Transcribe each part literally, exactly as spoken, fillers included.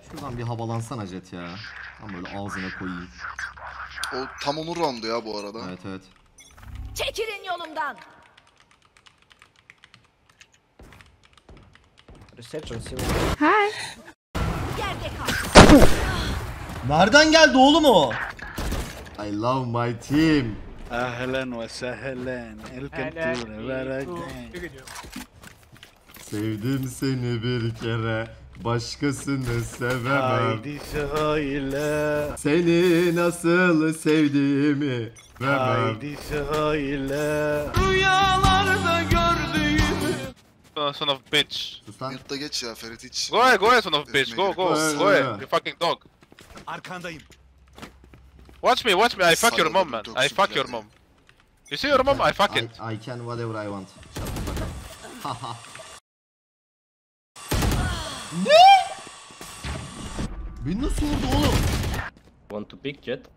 Şuradan bir havalansana Jet ya. Tam böyle ağzına koyayım. O tam onun roundu ya bu arada. Evet evet. Çekilin yolumdan. Reception. Yerde kal. Nereden geldi oğlum o? I love my team. Ahlan ve sehlen. Welcome to the Veragame. Sevdim seni bir kere. Başkasını sevemem. Haydi söyle. Seni nasıl sevdiğimi vermem. Haydi söyle. Rüyalarda gördüğümü. Son of bitch. Sus lan. Yurtta geç ya Ferit hiç. Go ahead, go ahead, son of bitch. Go, go, Go, go go, ahead. go. You fucking dog. Arkandayım. Watch me, watch me. I fuck your Sana mom, man. bir I toksik fuck your yani. mom. You see your mom? I fuck I, it. I can whatever I want. Shut the fuck up. Haha. Ne? Beni nasıl vurdu oğlum? Want to pick Jet?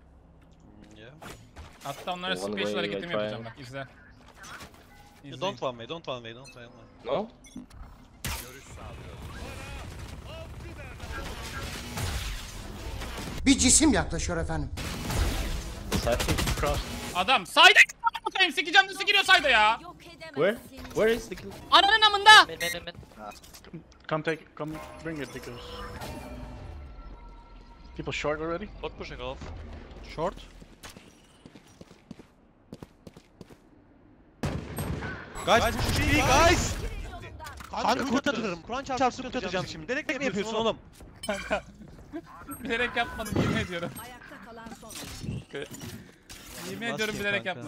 Hatta onlara One special way, hareketimi I try. yapacağım bak izle. İzle. Don't one me, don't one me, don't one me. No? Bir cisim yaklaşıyor efendim. Adam sayda bakayım sikeceğim nasıl giriyor sayda ya. Yok Where? edemezsin. Where is the kill? Ananın amında. Come take, come bring it because people short already. Block pushing off. Short. Guys, push me, guys! Kanka kurt atırım. Kur'an çarpsın kurt atacağım şimdi. Direkt mi yapıyorsun oğlum? Kanka. Bilerek yapmadım yemin ediyorum. Ayakta kalan son oyuncu. Yemin ediyorum bilerek yapmadım.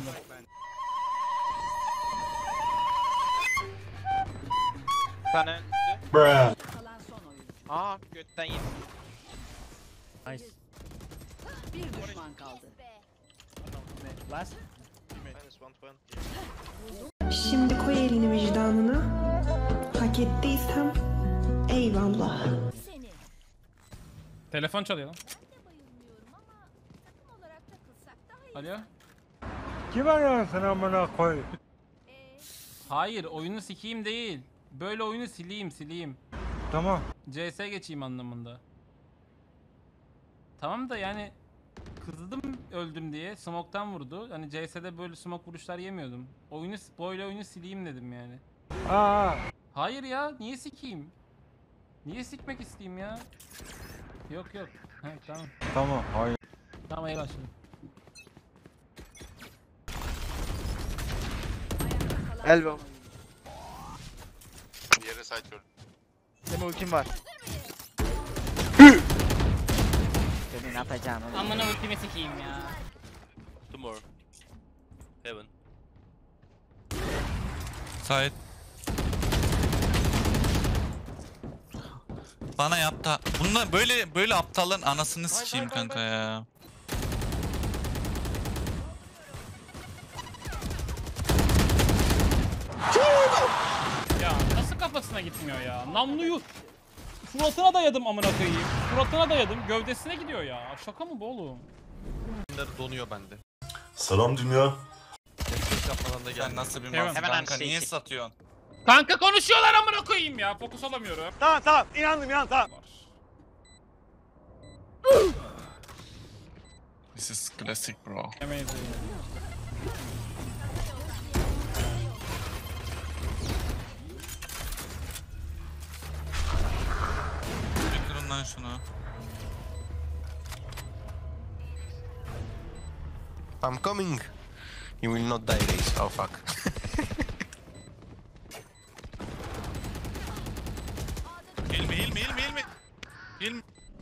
Tane. Kalan son oyuncu. Aa götten yedim. Nice. Bir düşman kaldı. Last? Minus one twenty. Şimdi koy elini vicdanına. Hak ettiysem eyvallah. Seni. Telefon çalıyor lan. Ben de bayılmıyorum ama takım olarak takılsak daha iyi. Alo. Kim arıyorsun amına koy? Ee, Hayır oyunu sikeyim değil. Böyle oyunu sileyim sileyim. Tamam. C S geçeyim anlamında. Tamam da yani kızdım öldüm diye smoke'tan vurdu. Hani C S'de böyle smoke vuruşlar yemiyordum. Oyunu böyle oyunu sileyim dedim yani. Aa. Hayır ya niye sikeyim? Niye sikmek isteyeyim ya? Yok yok. Ha, tamam. Tamam. Hayır. Tamam iyi başladım. Elbow. Diğeri side gördüm. Senin ultim var. Senin atacağın oğlum. Amına ultimi sikeyim ya. Two more. Heaven. Side. Bana yaptı. Bunlar böyle böyle aptalların anasını sikeyim kanka ya. Ya nasıl kafasına gitmiyor ya? Namluyu suratına dayadım amına koyayım. Suratına dayadım. Gövdesine gidiyor ya. Şaka mı bu oğlum? Donuyor bende. Selam dünya. Nefes yapmadan da Sen geldi. nasıl bir Hemen. mafya Hemen kanka şey niye çek. satıyorsun? Kanka konuşuyorlar amına koyayım ya. Fokus olamıyorum. Tamam tamam inandım inandım tamam. This is classic bro. Yemeyiz ya. Bir kırın lan şunu. I'm coming. You will not die, Reis. Oh fuck. Hilmi Hilmi Hilmi Hilmi. Hilmi.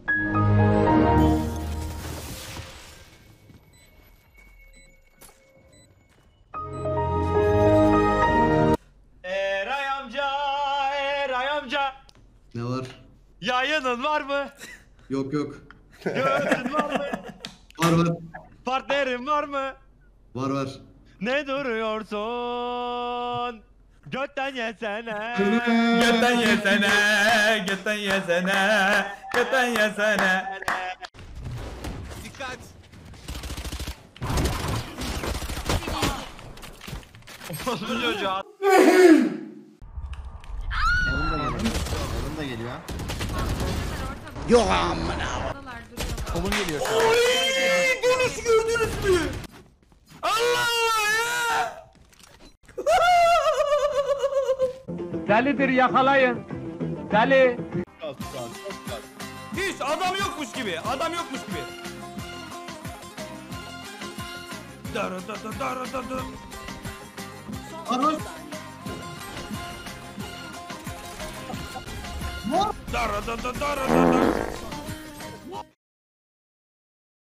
Eray amca, Eray amca. Ne var? Yayının var mı? Yok yok. Gördün var mı? Var var. Partnerin var mı? Var var. Ne duruyorsun? Götten yesene. Götten yesene, götten yesene, götten yesene. Dikkat. Olsun çocuğa. Evan da geliyor. Evan da geliyor. Kolun geliyor. Bonus gördünüz mü? Allah ya! Delidir yakalayın. Deli. Hiç adam yokmuş gibi. Adam yokmuş gibi. Dar dar dar dar dar dar. Ana. Dar dar dar dar dar.